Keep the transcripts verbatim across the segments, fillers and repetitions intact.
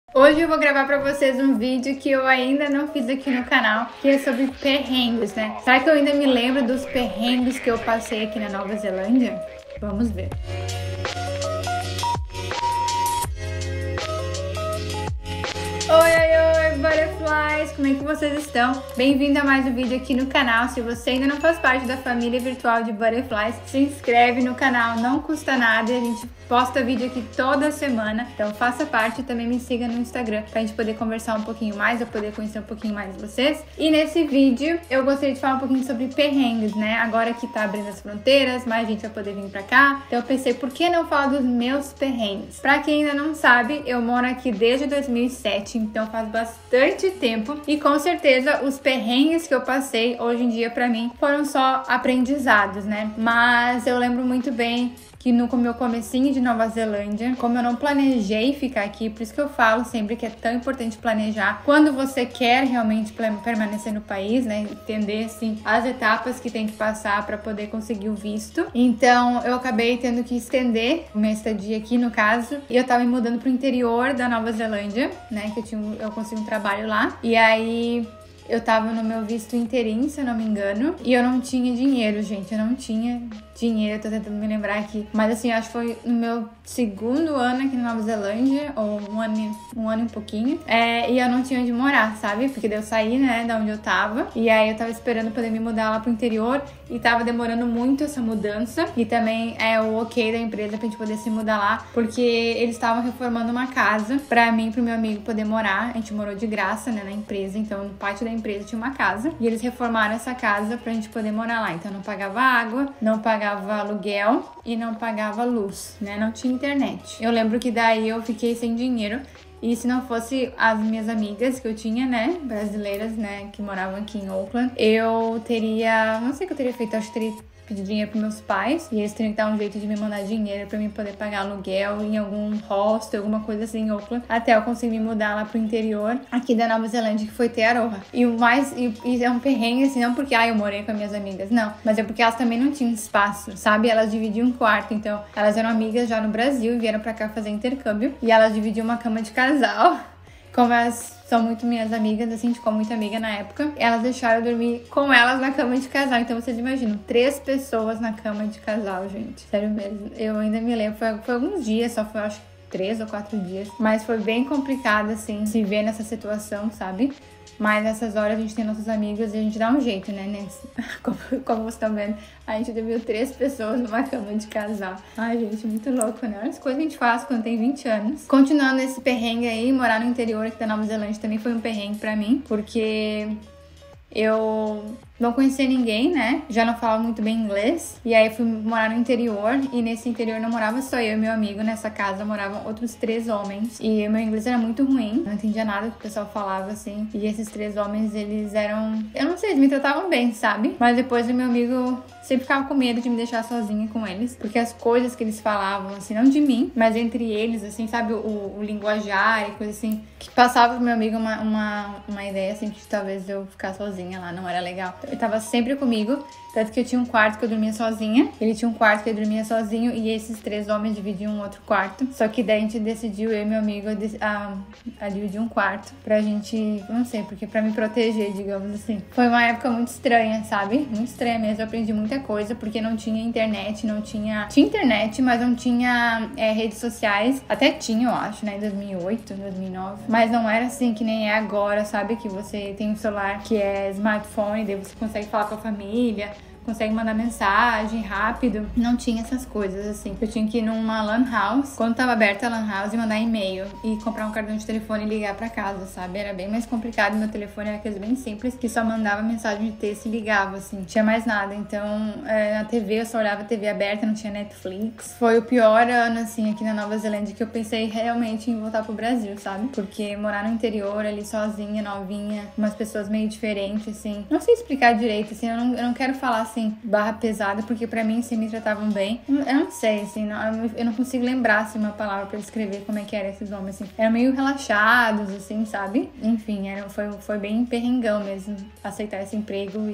Hoje eu vou gravar pra vocês um vídeo que eu ainda não fiz aqui no canal, que é sobre perrengues, né? Será que eu ainda me lembro dos perrengues que eu passei aqui na Nova Zelândia? Vamos ver. Oi, oi, oi, Butterflies! Como é que vocês estão? Bem-vindo a mais um vídeo aqui no canal. Se você ainda não faz parte da família virtual de Butterflies, se inscreve no canal, não custa nada e a gente posta vídeo aqui toda semana. Então faça parte e também me siga no Instagram pra gente poder conversar um pouquinho mais, eu poder conhecer um pouquinho mais de vocês. E nesse vídeo eu gostaria de falar um pouquinho sobre perrengues, né? Agora que tá abrindo as fronteiras, mais gente vai poder vir pra cá. Então eu pensei, por que não falar dos meus perrengues? Pra quem ainda não sabe, eu moro aqui desde dois mil e sete, então faz bastante tempo. E com certeza os perrengues que eu passei hoje em dia pra mim foram só aprendizados, né? Mas eu lembro muito bem que no meu comecinho de Nova Zelândia, como eu não planejei ficar aqui, por isso que eu falo sempre que é tão importante planejar quando você quer realmente permanecer no país, né? Entender, assim, as etapas que tem que passar para poder conseguir o visto. Então, eu acabei tendo que estender o minha estadia aqui, no caso, e eu tava me mudando pro interior da Nova Zelândia, né? Que eu, tinha, eu consegui um trabalho lá. E aí eu tava no meu visto inteirinho, se eu não me engano, e eu não tinha dinheiro, gente, eu não tinha dinheiro, eu tô tentando me lembrar aqui, mas assim, acho que foi no meu segundo ano aqui na Nova Zelândia, ou um ano, um ano e um pouquinho, é, e eu não tinha onde morar, sabe, porque daí eu saí, né, da onde eu tava, e aí eu tava esperando poder me mudar lá pro interior, e tava demorando muito essa mudança, e também é o ok da empresa pra gente poder se mudar lá, porque eles estavam reformando uma casa pra mim e pro meu amigo poder morar, a gente morou de graça, né, na empresa, então no pátio da empresa tinha uma casa, e eles reformaram essa casa pra gente poder morar lá, então não pagava água, não pagava aluguel e não pagava luz, né? Não tinha internet. Eu lembro que daí eu fiquei sem dinheiro e se não fosse as minhas amigas que eu tinha, né, brasileiras, né, que moravam aqui em Auckland, eu teria, não sei o que eu teria feito, acho que teria pedir dinheiro pros meus pais e eles teriam que dar um jeito de me mandar dinheiro pra mim poder pagar aluguel em algum hostel, alguma coisa assim em Auckland, até eu conseguir me mudar lá pro interior aqui da Nova Zelândia, que foi Te Aroha. E o mais, e, e é um perrengue assim, não porque ah, eu morei com as minhas amigas, não, mas é porque elas também não tinham espaço, sabe? Elas dividiam um quarto, então elas eram amigas já no Brasil e vieram pra cá fazer intercâmbio e elas dividiam uma cama de casal. Como elas são muito minhas amigas, assim, a gente ficou muito amiga na época, elas deixaram eu dormir com elas na cama de casal. Então vocês imaginam, três pessoas na cama de casal, gente. Sério mesmo. Eu ainda me lembro, foi, foi alguns dias, só foi, acho que três ou quatro dias. Mas foi bem complicado, assim, se ver nessa situação, sabe? Mas nessas horas a gente tem nossos amigos e a gente dá um jeito, né, Nesse? Como, como vocês estão vendo, a gente dormiu três pessoas numa cama de casal. Ai, gente, muito louco, né? Olha as coisas que a gente faz quando tem vinte anos. Continuando esse perrengue aí, morar no interior aqui da Nova Zelândia também foi um perrengue pra mim, porque eu não conhecia ninguém, né? Já não falava muito bem inglês. E aí fui morar no interior. E nesse interior não morava só eu e meu amigo. Nessa casa moravam outros três homens. E meu inglês era muito ruim. Não entendia nada do que o pessoal falava, assim. E esses três homens, eles eram... Eu não sei, eles me tratavam bem, sabe? Mas depois o meu amigo sempre ficava com medo de me deixar sozinha com eles. Porque as coisas que eles falavam, assim, não de mim, mas entre eles, assim, sabe? O, o linguajar e coisa assim. Que passava pro meu amigo uma, uma, uma ideia, assim, que talvez eu ficar sozinha lá não era legal. Ele tava sempre comigo, tanto que eu tinha um quarto que eu dormia sozinha, ele tinha um quarto que eu dormia sozinho e esses três homens dividiam um outro quarto. Só que daí a gente decidiu, eu e meu amigo, a, a dividir um quarto pra gente, não sei, porque pra me proteger, digamos assim. Foi uma época muito estranha, sabe? Muito estranha mesmo, eu aprendi muita coisa, porque não tinha internet, não tinha... Tinha internet, mas não tinha é, redes sociais. Até tinha, eu acho, né? Em dois mil e oito, dois mil e nove. Mas não era assim que nem é agora, sabe? Que você tem um celular que é smartphone, daí você consegue falar com a família, consegue mandar mensagem rápido. Não tinha essas coisas, assim. Eu tinha que ir numa lan house, quando tava aberta a lan house, e mandar e-mail e comprar um cartão de telefone e ligar pra casa, sabe? Era bem mais complicado. Meu telefone era aqueles bem simples, que só mandava mensagem de texto e ligava, assim. Não tinha mais nada. Então, é, na T V, eu só olhava a T V aberta, não tinha Netflix. Foi o pior ano, assim, aqui na Nova Zelândia, que eu pensei realmente em voltar pro Brasil, sabe? Porque morar no interior, ali sozinha, novinha, umas pessoas meio diferentes, assim. Não sei explicar direito, assim. Eu não, eu não quero falar, assim, barra pesada, porque pra mim, assim, me tratavam bem. Eu não sei, assim, não, eu não consigo lembrar, assim, uma palavra pra descrever como é que eram esses homens, assim. Eram meio relaxados, assim, sabe? Enfim, era, foi, foi bem perrengão mesmo aceitar esse emprego e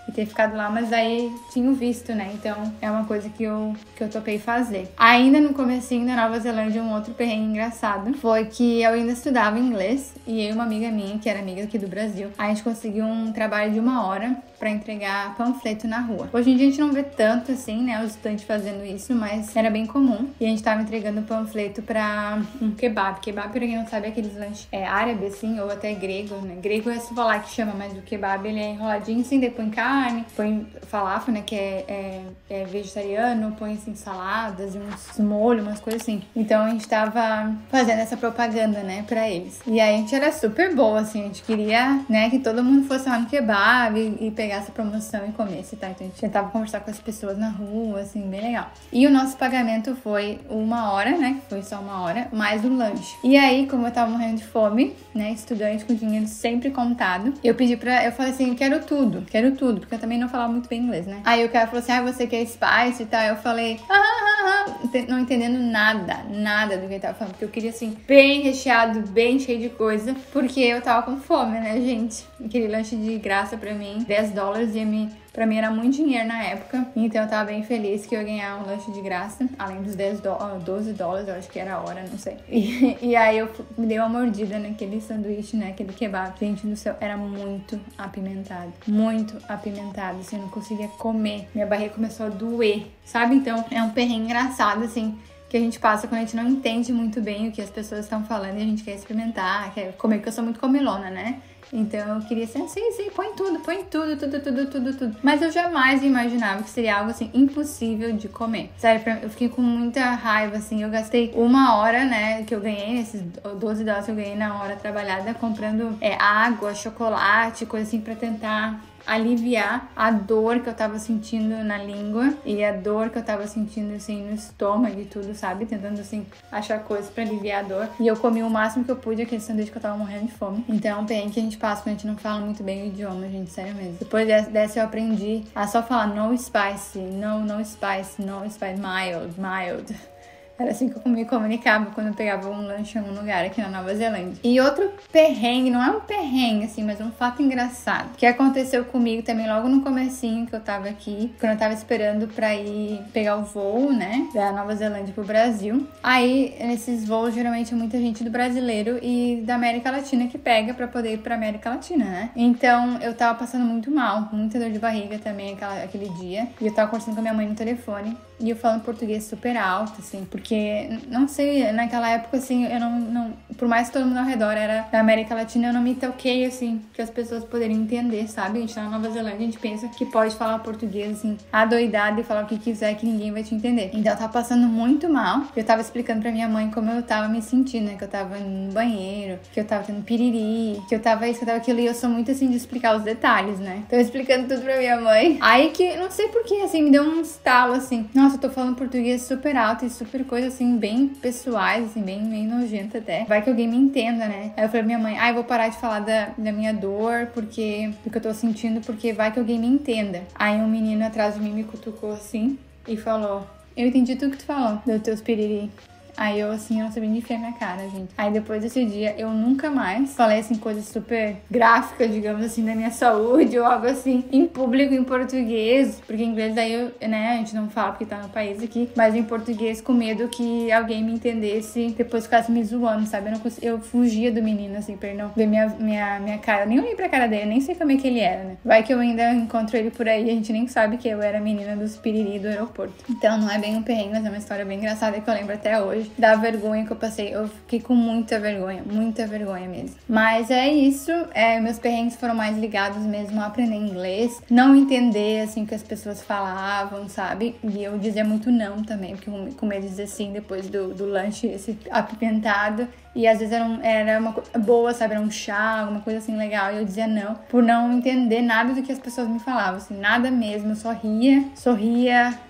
e ter ficado lá, mas aí tinha o visto, né? Então é uma coisa que eu, que eu topei fazer. Ainda no comecinho da Nova Zelândia, um outro perrengue engraçado foi que eu ainda estudava inglês e eu e uma amiga minha, que era amiga aqui do Brasil, a gente conseguiu um trabalho de uma hora pra entregar panfleto na rua. Hoje em dia a gente não vê tanto assim, né, os estudantes fazendo isso, mas era bem comum. E a gente tava entregando panfleto pra um kebab. Kebab, pra quem não sabe, é aqueles lanches é, árabes, assim, ou até grego, né? Grego é lá que chama, mas o kebab ele é enroladinho assim, daí põe carne, põe falafel, né, que é, é, é vegetariano, põe assim saladas e uns molhos, umas coisas assim. Então a gente tava fazendo essa propaganda, né, pra eles. E aí a gente era super boa, assim, a gente queria, né, que todo mundo fosse lá no kebab e, e pegar essa promoção e comesse, tá? Então a gente tentava conversar com as pessoas na rua, assim, bem legal. E o nosso pagamento foi uma hora, né? Que foi só uma hora, mais o lanche. E aí, como eu tava morrendo de fome, né? Estudante com dinheiro sempre contado, eu pedi pra... Eu falei assim, quero tudo, quero tudo, porque eu também não falava muito bem inglês, né? Aí o cara falou assim, ah, você quer spice e tal? Eu falei, ah, ah, ah, não entendendo nada, nada do que ele tava falando, porque eu queria, assim, bem recheado, bem cheio de coisa, porque eu tava com fome, né, gente? Aquele lanche de graça pra mim, dez dólares ia me... Pra mim era muito dinheiro na época, então eu tava bem feliz que eu ia ganhar um lanche de graça, além dos dez dólares, doze dólares, eu acho que era a hora, não sei. E, e aí eu me dei uma mordida naquele sanduíche, né, aquele kebab. Gente do céu, era muito apimentado, muito apimentado, assim, eu não conseguia comer. Minha barriga começou a doer, sabe? Então é um perrengue engraçado, assim, que a gente passa quando a gente não entende muito bem o que as pessoas estão falando e a gente quer experimentar, quer comer, porque eu sou muito comilona, né? Então eu queria ser assim, sim, põe tudo, põe tudo, tudo, tudo, tudo, tudo. Mas eu jamais imaginava que seria algo assim impossível de comer. Sério, eu fiquei com muita raiva, assim. Eu gastei uma hora, né, que eu ganhei, esses doze dólares que eu ganhei na hora trabalhada, comprando é, água, chocolate, coisa assim pra tentar aliviar a dor que eu tava sentindo na língua e a dor que eu tava sentindo, assim, no estômago e tudo, sabe? Tentando, assim, achar coisas pra aliviar a dor. E eu comi o máximo que eu pude aquele sanduíche que eu tava morrendo de fome. Então é um perrengue que a gente passa quando a gente não fala muito bem o idioma, gente, sério mesmo. Depois dessa eu aprendi a só falar no spicy, no, no spicy, no spicy, mild, mild. Era assim que eu me comunicava quando eu pegava um lanche em algum lugar aqui na Nova Zelândia. E outro perrengue, não é um perrengue assim, mas um fato engraçado, que aconteceu comigo também logo no comecinho que eu tava aqui, quando eu tava esperando pra ir pegar o voo, né, da Nova Zelândia pro Brasil. Aí, nesses voos, geralmente é muita gente do brasileiro e da América Latina que pega pra poder ir pra América Latina, né? Então, eu tava passando muito mal, muita dor de barriga também aquela, aquele dia. E eu tava conversando com a minha mãe no telefone. E eu falando português super alto, assim, porque, não sei, naquela época, assim, eu não, não... Por mais que todo mundo ao redor era da América Latina, eu não me toquei, assim, que as pessoas poderiam entender, sabe? A gente tá na Nova Zelândia, a gente pensa que pode falar português, assim, adoidado e falar o que quiser, que ninguém vai te entender. Então, eu tava passando muito mal. Eu tava explicando pra minha mãe como eu tava me sentindo, né? Que eu tava no banheiro, que eu tava tendo piriri, que eu tava isso, que eu tava aquilo. E eu sou muito, assim, de explicar os detalhes, né? Então, explicando tudo pra minha mãe. Aí que, não sei porquê, assim, me deu um estalo, assim. Nossa, eu tô falando português super alto e super coisa, assim, bem pessoais, assim, bem, bem nojenta até. Vai que alguém me entenda, né? Aí eu falei pra minha mãe, ah, eu vou parar de falar da, da minha dor, porque, do que eu tô sentindo, porque vai que alguém me entenda. Aí um menino atrás de mim me cutucou, assim, e falou, eu entendi tudo que tu falou, dos teus piriri. Aí eu, assim, eu não sabia nem enfiar minha cara, gente. Aí depois desse dia, eu nunca mais falei, assim, coisas super gráficas, digamos assim, da minha saúde ou algo assim, em público, em português. Porque em inglês daí, eu, né, a gente não fala porque tá no país aqui. Mas em português, com medo que alguém me entendesse, depois ficasse me zoando, sabe? Eu, não consegui, eu fugia do menino, assim, pra ele não ver minha, minha, minha cara. Eu nem olhei pra cara dele, nem sei como é que ele era, né? Vai que eu ainda encontro ele por aí, a gente nem sabe que eu era a menina dos piriri do aeroporto. Então não é bem um perrengue, mas é uma história bem engraçada que eu lembro até hoje. Da vergonha que eu passei, eu fiquei com muita vergonha, muita vergonha mesmo. Mas é isso, é, meus perrengues foram mais ligados mesmo a aprender inglês, não entender, assim, o que as pessoas falavam, sabe? E eu dizia muito não também, porque com medo de dizer sim depois do, do lanche, esse apimentado. E às vezes era, um, era uma coisa boa, sabe? Era um chá, alguma coisa assim legal. E eu dizia não, por não entender nada do que as pessoas me falavam, assim, nada mesmo. Eu só ria, sorria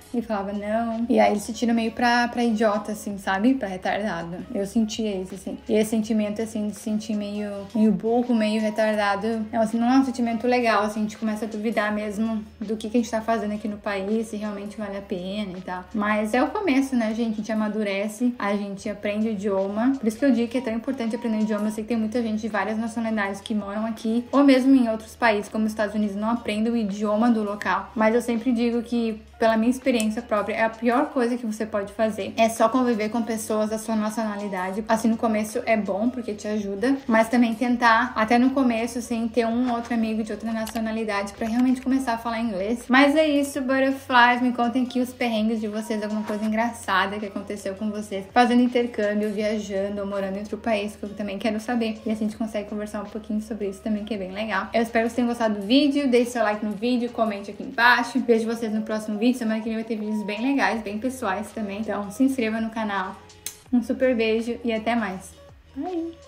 e falava não. E aí eles se tiram meio pra, pra idiota, assim, sabe? Pra retardado. Eu sentia isso, assim. E esse sentimento, assim, de se sentir meio, meio burro, meio retardado, é, assim, não é um sentimento legal, assim, a gente começa a duvidar mesmo do que, que a gente tá fazendo aqui no país, se realmente vale a pena e tal. Mas é o começo, né, gente? A gente amadurece, a gente aprende o idioma. Por isso que eu digo que é tão importante aprender o idioma. Eu sei que tem muita gente de várias nacionalidades que moram aqui, ou mesmo em outros países, como os Estados Unidos, não aprendem o idioma do local. Mas eu sempre digo que, pela minha experiência própria, é a pior coisa que você pode fazer. É só conviver com pessoas da sua nacionalidade. Assim, no começo é bom, porque te ajuda, mas também tentar, até no começo, assim, ter um outro amigo de outra nacionalidade pra realmente começar a falar inglês. Mas é isso, Butterflies. Me contem aqui os perrengues de vocês, alguma coisa engraçada que aconteceu com vocês, fazendo intercâmbio, viajando ou morando em outro país, que eu também quero saber. E assim a gente consegue conversar um pouquinho sobre isso também, que é bem legal. Eu espero que vocês tenham gostado do vídeo. Deixe seu like no vídeo, comente aqui embaixo. Vejo vocês no próximo vídeo. Semana que vem vai ter vídeos bem legais, bem pessoais também. Então se inscreva no canal. Um super beijo e até mais. Bye!